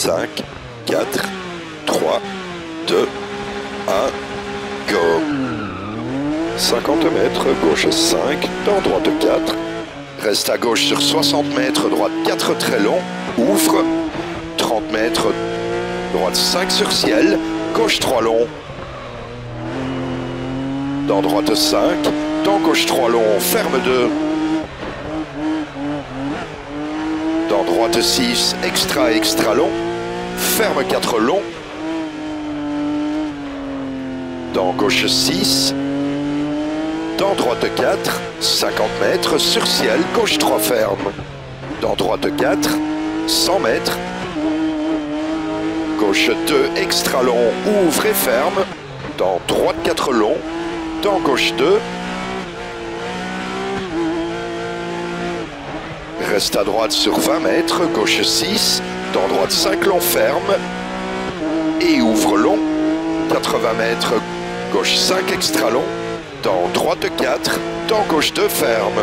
5, 4, 3, 2, 1, go. 50 mètres, gauche 5, dans droite 4. Reste à gauche sur 60 mètres, droite 4 très long, ouvre. 30 mètres, droite 5 sur ciel, gauche 3 long. Dans droite 5, dans gauche 3 long, ferme 2. Dans droite 6, extra long, ferme 4 long. Dans gauche 6, dans droite 4, 50 mètres, sur ciel, gauche 3 ferme. Dans droite 4, 100 mètres. Gauche 2, extra long, ouvre et ferme. Dans droite 4 long. Dans gauche 2. Reste à droite sur 20 mètres, gauche 6. Dans droite 5 long, ferme. Et ouvre long. 80 mètres, gauche 5 extra long. Dans droite 4, dans gauche 2 ferme.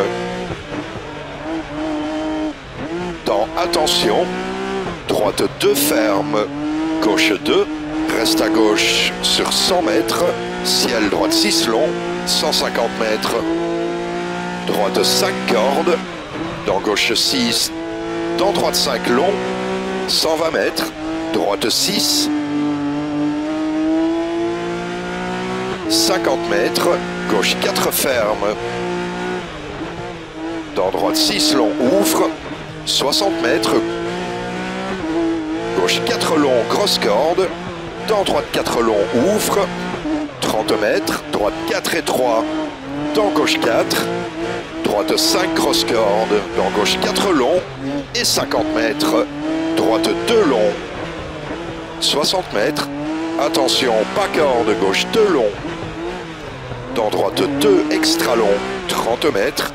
Dans attention, droite 2 ferme, gauche 2, reste à gauche sur 100 mètres, ciel droite 6 long, 150 mètres. Droite 5 cordes, dans gauche 6, dans droite 5 long, 120 mètres, droite 6, 50 mètres, gauche 4 ferme. Dans droite 6 long, ouvre. 60 mètres. Gauche 4 long, grosse corde. Dans droite 4 long, ouvre. 30 mètres. Droite 4 et 3. Dans gauche 4. Droite 5, grosse corde. Dans gauche 4 long. Et 50 mètres. Droite 2 long. 60 mètres. Attention, pas corde, gauche 2 long. Dans droite 2, extra long, 30 mètres.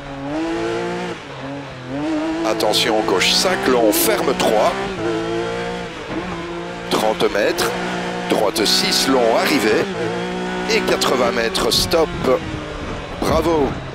Attention, gauche 5 long, ferme 3. 30 mètres. Droite 6 long, arrivée. Et 80 mètres, stop. Bravo.